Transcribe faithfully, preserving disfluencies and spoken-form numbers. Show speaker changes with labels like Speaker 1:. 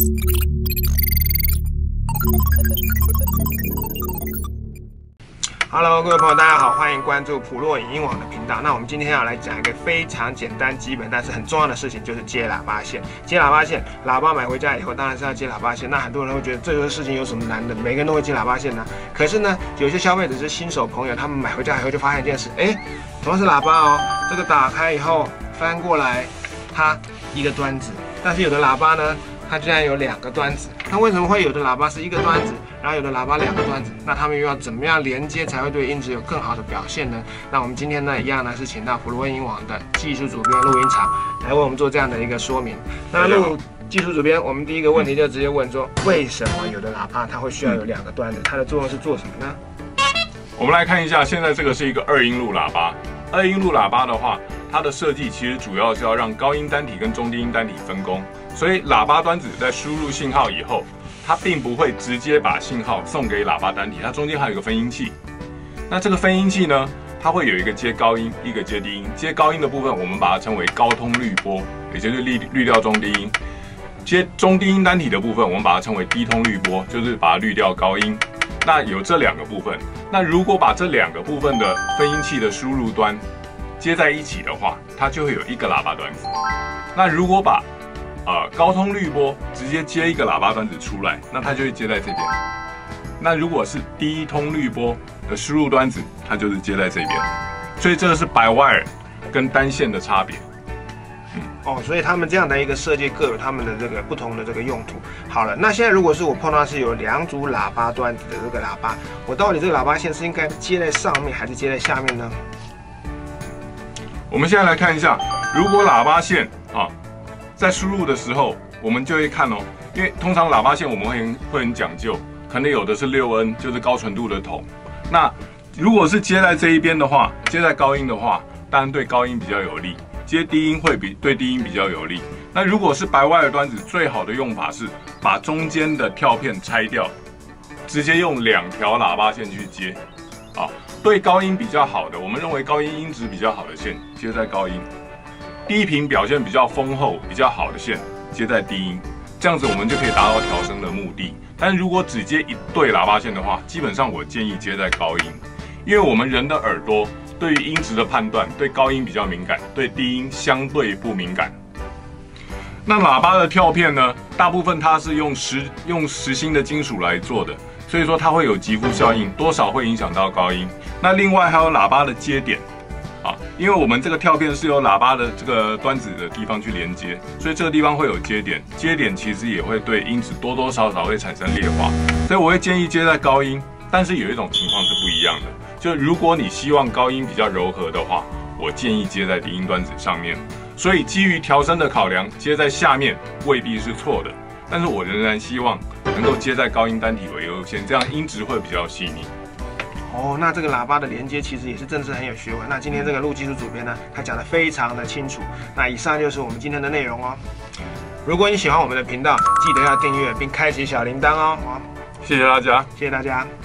Speaker 1: Hello， 各位朋友，大家好，欢迎关注普洛影音网的频道。那我们今天要来讲一个非常简单、基本但是很重要的事情，就是接喇叭线。接喇叭线，喇叭买回家以后，当然是要接喇叭线。那很多人会觉得这个事情有什么难的？每个人都会接喇叭线呢。可是呢，有些消费者是新手朋友，他们买回家以后就发现一件事，哎，同样是喇叭哦，这个打开以后翻过来，它一个端子，但是有的喇叭呢，它居然有两个端子。那为什么会有的喇叭是一个端子，然后有的喇叭两个端子？那他们又要怎么样连接才会对音质有更好的表现呢？那我们今天呢，一样呢是请到普洛影音网的技术主编录音厂来为我们做这样的一个说明。那录技术主编，我们第一个问题就直接问说，为什么有的喇叭它会需要有两个端子？它的作用是做什么呢？
Speaker 2: 我们来看一下，现在这个是一个二音路喇叭。二音路喇叭的话，它的设计其实主要是要让高音单体跟中低音单体分工。所以喇叭端子在输入信号以后，它并不会直接把信号送给喇叭单体，它中间还有一个分音器。那这个分音器呢，它会有一个接高音，一个接低音。接高音的部分，我们把它称为高通滤波，也就是滤滤掉中低音。接中低音单体的部分，我们把它称为低通滤波，就是把它滤掉高音。那有这两个部分。那如果把这两个部分的分音器的输入端接在一起的话，它就会有一个喇叭端子。那如果把呃，高通滤波直接接一个喇叭端子出来，那它就会接在这边。那如果是低通滤波的输入端子，它就是接在这边。所以这个是白 wire 跟单线的差别。
Speaker 1: 嗯，哦，所以他们这样的一个设计各有他们的这个不同的这个用途。好了，那现在如果是我碰到是有两组喇叭端子的这个喇叭，我到底这个喇叭线是应该接在上面还是接在下面呢？
Speaker 2: 我们现在来看一下，如果喇叭线啊。在输入的时候，我们就会看哦，因为通常喇叭线我们会很会很讲究，可能有的是六 N， 就是高纯度的筒。那如果是接在这一边的话，接在高音的话，当然对高音比较有利；接低音会比对低音比较有利。那如果是白 wire 端子，最好的用法是把中间的跳片拆掉，直接用两条喇叭线去接。啊，对高音比较好的，我们认为高音音质比较好的线接在高音。低频表现比较丰厚、比较好的线接在低音，这样子我们就可以达到调声的目的。但是如果只接一对喇叭线的话，基本上我建议接在高音，因为我们人的耳朵对于音质的判断，对高音比较敏感，对低音相对不敏感。那喇叭的跳片呢，大部分它是用实用实心的金属来做的，所以说它会有极负效应，多少会影响到高音。那另外还有喇叭的接点。啊，因为我们这个跳片是由喇叭的这个端子的地方去连接，所以这个地方会有接点，接点其实也会对音质多多少少会产生劣化，所以我会建议接在高音。但是有一种情况是不一样的，就如果你希望高音比较柔和的话，我建议接在低音端子上面。所以基于调声的考量，接在下面未必是错的，但是我仍然希望能够接在高音单体为优先，这样音质会比较细腻。
Speaker 1: 哦，那这个喇叭的连接其实也是真是很有学问。那今天这个录技术主编呢，他讲得非常的清楚。那以上就是我们今天的内容哦。如果你喜欢我们的频道，记得要订阅并开启小铃铛哦。好，
Speaker 2: 谢谢大家，
Speaker 1: 谢谢大家。